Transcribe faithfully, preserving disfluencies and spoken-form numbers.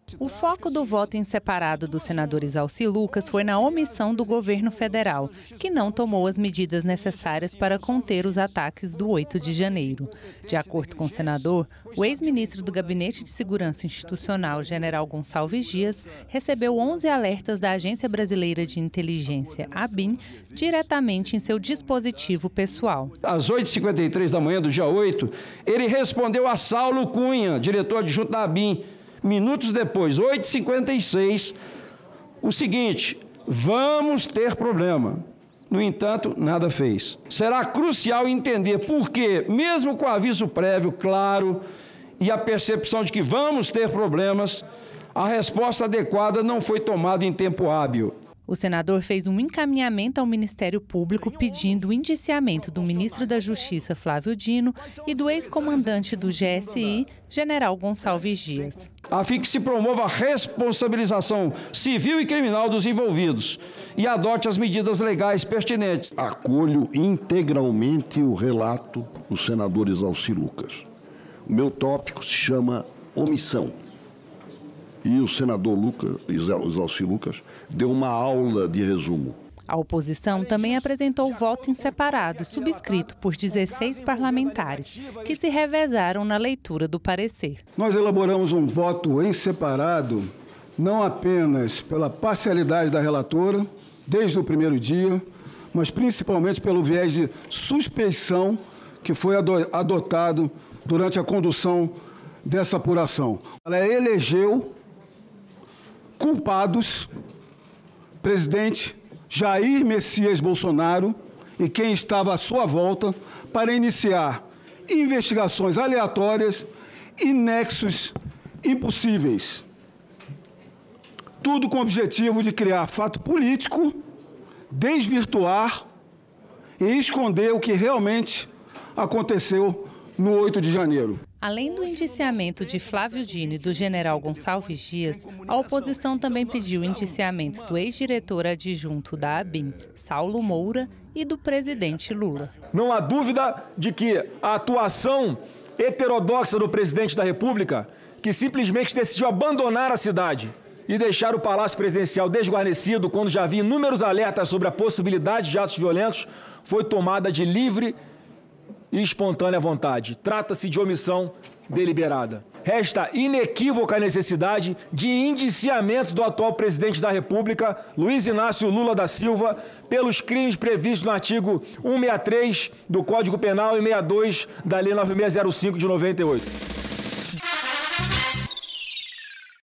O foco do voto em separado do senador Exalci Lucas foi na omissão do governo federal, que não tomou as medidas necessárias para conter os ataques do oito de janeiro. De acordo com o senador, o ex-ministro do Gabinete de Segurança Institucional, general Gonçalves Dias, recebeu onze alertas da Agência Brasileira de Inteligência, ABIN, diretamente em seu dispositivo pessoal. Às oito e cinquenta e três da manhã do dia oito, ele respondeu a Saulo Cunha, diretor adjunto da ABIN, minutos depois, oito e cinquenta e seis, o seguinte: vamos ter problema. No entanto, nada fez. Será crucial entender por que, mesmo com o aviso prévio claro e a percepção de que vamos ter problemas, a resposta adequada não foi tomada em tempo hábil. O senador fez um encaminhamento ao Ministério Público pedindo o indiciamento do ministro da Justiça, Flávio Dino, e do ex-comandante do G S I, general Gonçalves Dias. A fim que se promova a responsabilização civil e criminal dos envolvidos e adote as medidas legais pertinentes. Acolho integralmente o relato do senador Exalci Lucas. O meu tópico se chama omissão. E o senador Lucas, Exalci Lucas deu uma aula de resumo. A oposição também apresentou voto em separado, subscrito por dezesseis parlamentares, que se revezaram na leitura do parecer. Nós elaboramos um voto em separado, não apenas pela parcialidade da relatora, desde o primeiro dia, mas principalmente pelo viés de suspeição que foi adotado durante a condução dessa apuração. Ela elegeu culpados, presidente Jair Messias Bolsonaro e quem estava à sua volta, para iniciar investigações aleatórias e nexos impossíveis. Tudo com o objetivo de criar fato político, desvirtuar e esconder o que realmente aconteceu no oito de janeiro. Além do indiciamento de Flávio Dino e do general Gonçalves Dias, a oposição também pediu o indiciamento do ex-diretor adjunto da ABIN, Saulo Moura, e do presidente Lula. Não há dúvida de que a atuação heterodoxa do presidente da República, que simplesmente decidiu abandonar a cidade e deixar o Palácio Presidencial desguarnecido quando já havia inúmeros alertas sobre a possibilidade de atos violentos, foi tomada de livre e espontânea vontade. Trata-se de omissão deliberada. Resta inequívoca a necessidade de indiciamento do atual presidente da República, Luiz Inácio Lula da Silva, pelos crimes previstos no artigo cento e sessenta e três do Código Penal e sessenta e dois da Lei nove mil seiscentos e cinco de noventa e oito.